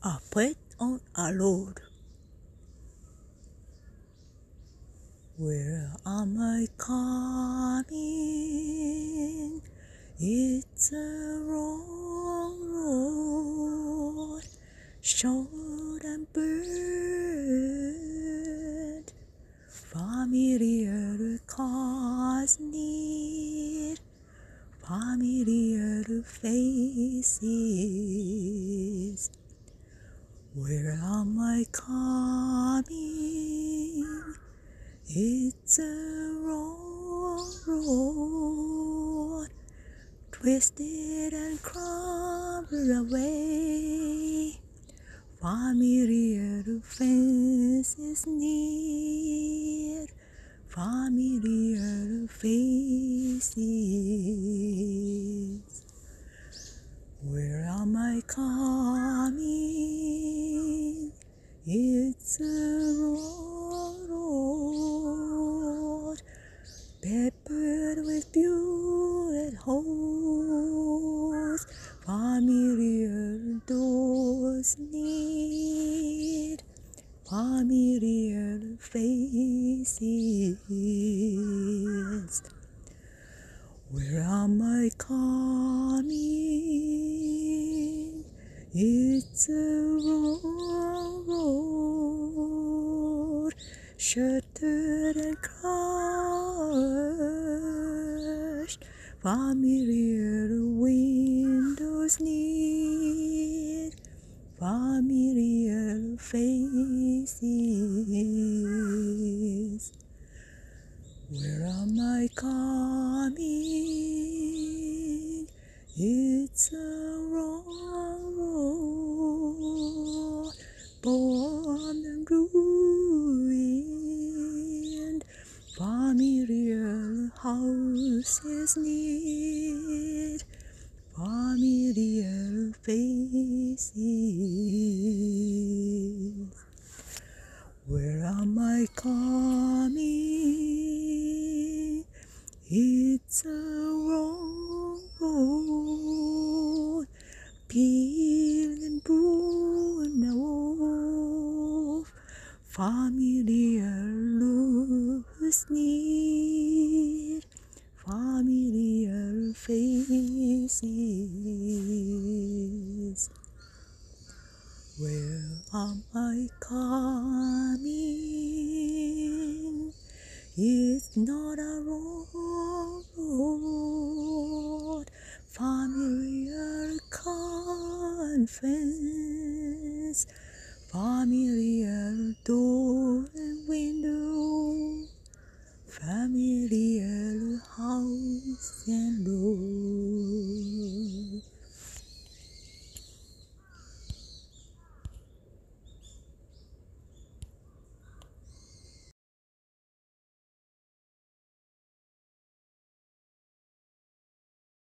a faith on our Lord. Where am I coming? It's a wrong road, short and burned. Familiar cars near, familiar faces. Where am I coming? It's a wrong road, twisted and crumbled away. Familiar faces near, familiar faces. Where am I coming? It's a wrong road, peppered with bullet holes. Familiar doors need, familiar faces. Where am I coming? It's a wrong road, shuttered and crushed. Familiar windows need, familiar faces. Where am I coming? It's a wrong road, born and ruined. Familiar houses need, familiar faces. Where am I coming? It's a wrong road, peeled and brewed off. Familiar looks need, familiar faces. Where am I coming? It's not a wrong road, familiar confess, familiar door and window, familiar house and road.